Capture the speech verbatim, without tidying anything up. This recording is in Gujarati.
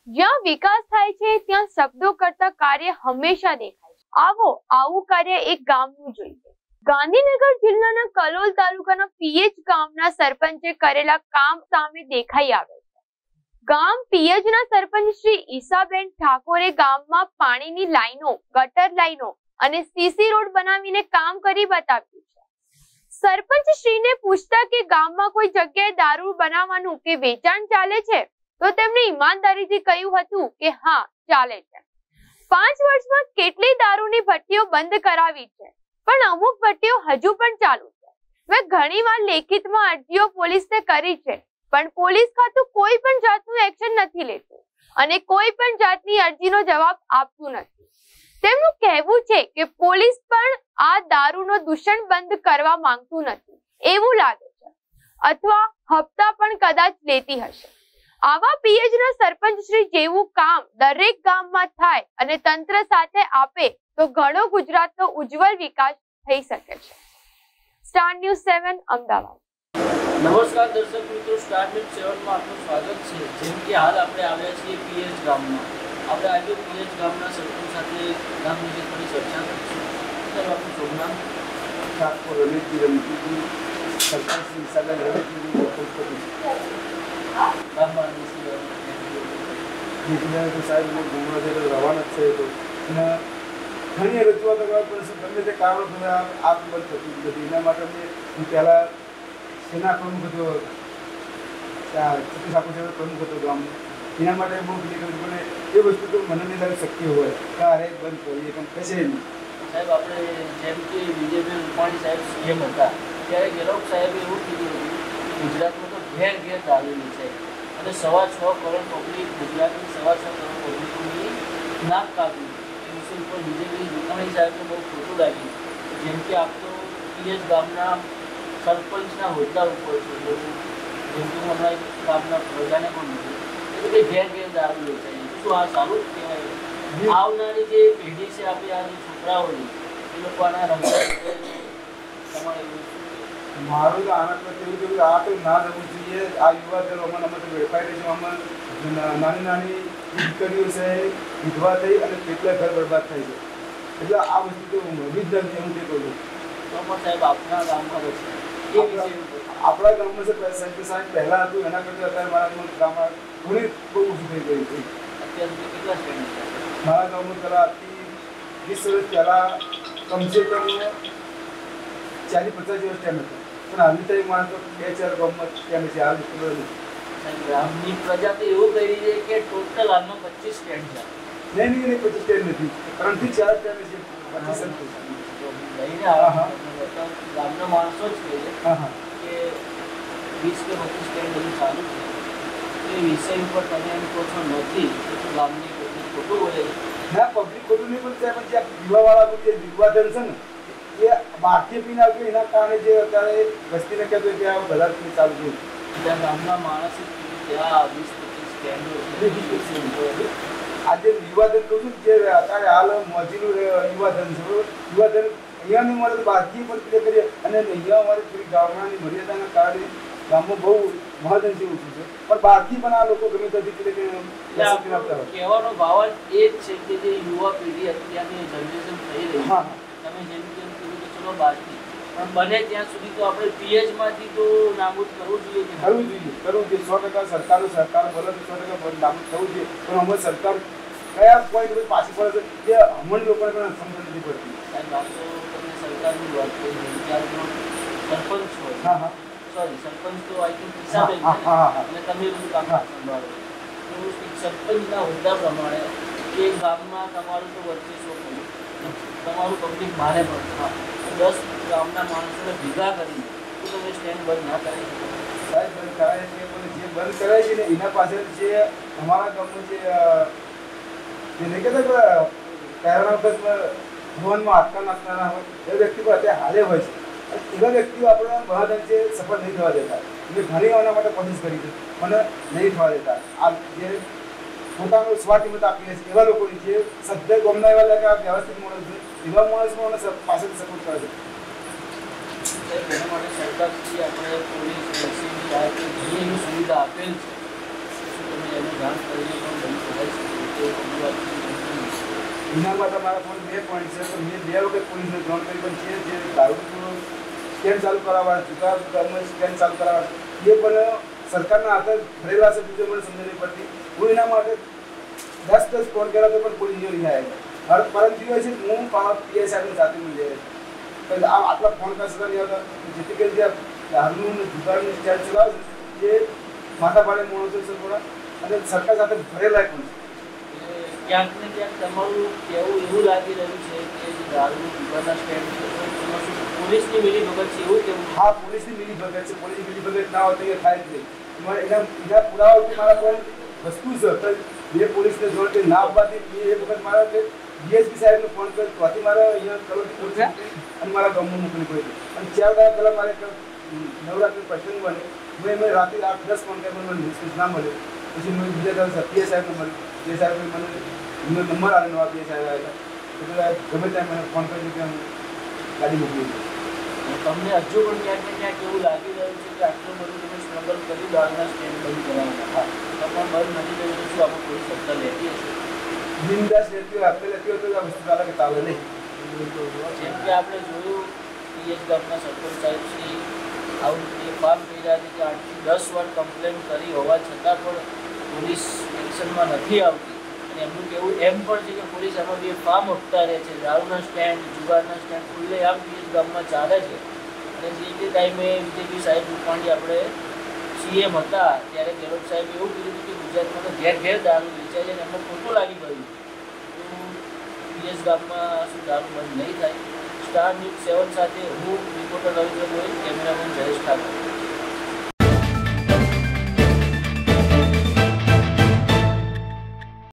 જ્યાં વિકાસ થાય છે ત્યાં શબ્દો કરતા કાર્ય હંમેશા દેખાય છે. આવો આવું કાર્ય એક ગામનું જોઈએ. ગાંધીનગર જિલ્લાના કલોલ તાલુકાના પીએચ ગામના સરપંચે કરેલા કામ સામે દેખાઈ આવે છે. ગામ પીએચના સરપંચ શ્રી ઈસાબેન ઠાકોરે ગામમાં પાણીની લાઈનો, ગટર લાઈનો અને સીસી રોડ બનાવીને કામ કરી બતાવ્યું છે. સરપંચ શ્રીને પૂછતા કે ગામમાં કોઈ જગ્યાએ દારૂ બનાવવાનું કે વેચાણ ચાલે છે તો તેમણે ઈમાનદારીથી કહ્યું હતું કે હા ચાલે છે. પાંચ વર્ષમાં કેટલી દારૂની ભટ્ટીઓ બંધ કરાવી છે, પણ અમુક ભટ્ટીઓ હજુ પણ ચાલુ છે. મેં ઘણીવાર લેખિતમાં અરજીઓ પોલીસને કરી છે, પણ પોલીસ ખાતું કોઈ પણ જાતનું એક્શન નથી લેતું અને કોઈ પણ જાતની અરજીનો જવાબ આપતું નથી. તેમનું કહેવું છે કે પોલીસ પણ આ દારૂનો દૂષણ બંધ કરવા માંગતું નથી એવું લાગે છે, અથવા હપ્તા પણ કદાચ લેતી હશે. આવા પીએચના સરપંચ શ્રી જેવું કામ દરેક ગામમાં થાય અને તંત્ર સાથે આપે તો ઘણો ગુજરાતનો ઉજ્જવળ વિકાસ થઈ શકે છે. Star news seven Ahmedabad. નમસ્કાર દર્શક મિત્રો, સ્ટાર ન્યૂઝ સેવન માં આપનું સ્વાગત છે. જેમ કે હાલ આપણે આવ્યા છીએ પીએચ ગામમાં. આપણે આજે પીએચ ગામના સરપંચ સાથે ગામ વિશે થોડી ચર્ચા કરીશું. સર, આપનું શુભ નામ? ઠાકોર રમેશજી રમજીજી, સરપંચ શ્રી ઈસાબેન રમેશજી વકીલ કરું. ગામમાં તો સાહેબ મેં ગુમરા છે તો રવાના જ છે તો અને ઘણી રજૂઆતો કરવા પડશે. ગમે તે કારણો તમે આગ બંધ થતું નથી. એના માટે મેં હું પહેલાં સેના પ્રમુખ હતો, છત્રીસ ઠાકોર પ્રમુખ હતો ગામનો. એના માટે બહુ બધી કરવી પડે. એ વસ્તુ તો મને નહીં લાગે શક્ય હોય કે આ રેક બંધ કરીએ, પણ કશે નહીં. સાહેબ, આપણે જેમ કે વિજયભાઈ રૂપાણી સાહેબ સીએમ હતા ત્યારે ગેહલોત સાહેબે એવું કીધું હતું ગુજરાતમાં તો ઘેર ઘેર દારૂની છે અને સવા છ કરોડ પબ્લિક, ગુજરાતની સવા છ કરોડ પબ્લિકની નાક કાપી. એ વિષય ઉપર વિજયભાઈ રૂપાણી સાહેબને બહુ ખોટું લાગ્યું. જેમ કે આપ તો પીએચ ગામના સરપંચના હોદ્દા ઉપર છે, જેમ કે હમણાં ગામના પ્રજાને પણ નથી એટલે કે ઘેર ઘેર દારૂ વેચાય. શું આ સારું જ કહેવાય? આવનારી જે પેઢી છે આપણી, આ જે છોકરાઓની, એ લોકો આના રમતા તમારે મારું તો આનંદ એવું થયું આ તો ના થવું જોઈએ. આ યુવા દળ અમારા માટે વેડફાઈ રહી છે. આમાં નાની નાની દીકરીઓ છે વિધવા થઈ અને કેટલા ઘર બરબાદ થાય છે. એટલે આ વસ્તુ તો હોવી જ નથી. હું તે કહું છું. તો સાહેબ આપણા ગામમાં છે એ વિશે આપણા ગામમાં છે સાહેબ સાહેબ પહેલાં હતું એના કરતાં અત્યારે મારા ગામમાં ઘણી બહુ ઓછી થઈ ગઈ છે. અત્યાર સુધી કેટલા સ્ટેન્ડ છે મારા ગામમાં પહેલાં આથી વીસ વર્ષ પહેલાં કમસે કમ ચાલીસ પચાસ જેવા સ્ટેન્ડ હતા, પણ હાલની તારીખ મારે તો બે ચાર ગામમાં સ્ટેન્ડ છે. હાલ ખબર નથી. ગામની પ્રજા તો એવું કહી છે કે ટોટલ હાલમાં પચીસ સ્ટેન્ડ છે. નહીં નહીં નહીં પચીસ સ્ટેન્ડ નથી, ત્રણથી ચાર સ્ટેન્ડ છે. પચીસ લઈને આવા ગામના માણસો જ કહે છે હા હા કે વીસ કે પચીસ સ્ટેન્ડ બધું ચાલુ છે. એ વિષય ઉપર તમે એમ કહો છો નથી, ગામની પબ્લિક ખોટું બોલે છે. ના, પબ્લિક ખોટું નહીં બોલતા, પણ જ્યાં પીવાવાળા જે વિવાદન છે ને એ બહારથી પીને આવ્યું એના કારણે જે અત્યારે વસ્તીને કહેતો કે આ બધા ચાલુ છે. ત્યાં ગામના માણસે ત્યાં વીસ પચીસ સ્ટેન્ડો આજે વિવાદન કહું છું જે અત્યારે હાલ મોજીનું વિવાદન છે. વિવાદન અહીંયાની મળે તો બહારથી પણ પ્લે કરીએ અને અહીંયા અમારે થોડી ગામડાની મર્યાદાના કારણે ગામમાં બહુ મહત્વ જેવું છે, પણ બહારથી પણ આ લોકો ગમે ત્યાંથી પ્લે કરી કહેવાનો ભાવ જ એ જ છે કે જે યુવા પેઢી અત્યારની જનરેશન થઈ રહી હા તમે જેમ જેમ કીધું કે ચલો બહારથી પણ બને ત્યાં સુધી તો આપણે પીએચમાંથી તો નાબૂદ કરવું જોઈએ કે કરવું જોઈએ કરવું જોઈએ સો ટકા સરકારનો સરકાર બોલે તો સો ટકા નાબૂદ થવું જોઈએ, પણ અમારી સરકાર કયા પોઈન્ટ પાછી પડે છે એ અમણ લોકોને પણ સમજ નથી પડતી. સાહેબ, આ તો તમે સરકારની વાત કરી ત્યારનો સરપંચ હોય હા હા સોરી સરપંચ તો આઈ થિંક હિસાબે અને તમે બધું કામ સંભાળો તો એક સરપંચના હોદ્દા પ્રમાણે એ ગામમાં તમારું તો વર્ચસ્વ પડ્યું, તમારું પબ્લિક મારે પણ દસ ગામના માણસોને ભેગા કરી તો તમે સ્ટેન્ડ બંધ ના કરી શકો. સાહેબ, બંધ કરાય છે, પણ જે બંધ કરાય છે ને એના પાછળ જે અમારા ગામનું જે જે નહીં કહેતા પહેલાના વખત ભવનમાં હાથકા નાખનારા હોય એ વ્યક્તિ પર અત્યારે હાલે હોય છે. એવા વ્યક્તિઓ આપણા મહાદંશે સફળ નહીં થવા દેતા. મેં ઘણી આના માટે કોશિશ કરી છે, મને નહીં થવા દેતા. આ જે પોતાનું સ્વાર્થ આપી છે એવા લોકોની જે સદ્ધર ગમના એવા લાગે વ્યવસ્થિત માણસ છે એવા માણસમાં મને પાછળથી સપોર્ટ કરે છે. એના માટે સરકારથી આપણે પોલીસ એસીબી આ ઘણી એવી સુવિધા આપેલ છે, શું તમે એની જાણ કરીને પણ બની શકાય? એના માટે મારા ફોન બે પોઈન્ટ છે તો મેં બે વખત પોલીસને જાણ કરી પણ છે જે દારૂ સ્કેન ચાલુ કરાવવા જુગાર ગમે સ્કેન ચાલુ કરાવવા એ પણ સરકારના હાથે ભરેલા છે બીજો મને સમજ નહીં પડતી હું એના માટે દસ દસ ફોન કર્યા તો પણ પોલીસ નહીં આવ્યા હર પરમ દિવસે હું પીએસ સાહેબની સાથે મળી જાય આ આટલા ફોન કરતા નહીં આવતા જેથી કરી જે દારૂનું જુગારનું સ્કેન ચલાવે છે એ માથાભારે માણસો છે થોડા અને સરકાર સાથે ભરેલા પણ છે ક્યાંક ને ક્યાંક તમારું કહેવું એવું લાગી રહ્યું છે કે દારૂ જુગારના સ્ટેન્ડ છે પોલીસની મિલી ભગત છે એવું કેવું? હા, પોલીસની મિલી ભગત છે. પોલીસની મિલી ભગત ના હોય તો એ થાય જ નહીં. એના એના પુરાવા મારા કોઈ વસ્તુ છે બે પોલીસને જોડે કે ના આવવાથી એ વખત મારા કે ડીએસપી સાહેબને ફોન કર્યો ત્યાંથી મારા અહીંયા કલોલથી પોલીસ અને મારા ગામમાં મોકલી પડી અને ચાર દાડા પહેલાં મારે નવરાત્રી પ્રસંગ બને મેં મેં રાત્રે આઠ દસ ફોન કર્યા મને રિસ્પોન્સ ના મળ્યો પછી મેં બીજા દિવસે પીએ સાહેબને મળ્યું પીએ સાહેબે મને એમનો નંબર આવેલો નવા પીએ સાહેબ આવ્યા એટલે ગમે ત્યાં મને ફોન કર્યો કે હું ગાડી મોકલી તમને હજુ પણ ક્યાંક ને ક્યાંક એવું લાગી રહ્યું છે કે આટલું બધું તમે સ્ટ્રગલ કરી દારૂના સ્ટેન્ડ બંધ કરાવવા હા તો પણ બંધ નથી કર્યું શું આપણે કોઈ સત્તા લેતી હશે બિંદાસ લેતી હોય આપણે લેતી હોય તો આ વસ્તુ ચાલે કે ચાલે નહીં. જેમ કે આપણે જોયું પીએચ ગામના સરપંચ સાહેબ શ્રી આવું એ ફાર્મ કહી રહ્યા છે કે આઠથી દસ વાર કમ્પ્લેન કરી હોવા છતાં પણ પોલીસ એક્શનમાં નથી આવતી અને એમનું કહેવું એમ પણ છે કે પોલીસ આમાં બે ફાર્મ હપ્તા રહે છે દારૂના સ્ટેન્ડ જુગારના સ્ટેન્ડ ખુલ્લે આમ પીએચ ગામમાં ચાલે છે અને જે તે ટાઈમે વિજયભાઈ સાહેબ રૂપાણી આપણે સીએમ હતા ત્યારે ગેહલોત સાહેબ એવું કીધું કે ગુજરાતમાં તો ઘેર ઘેર દારૂ વેચાય છે અને એમને ખોટું લાગી ગયું તો પીએચ ગામમાં શું દારૂ બંધ નહીં થાય? સ્ટાર ન્યૂઝ સેવન સાથે હું રિપોર્ટર રવિન્દ્ર ગોયલ, કેમેરામેન જયેશ ઠાકોર.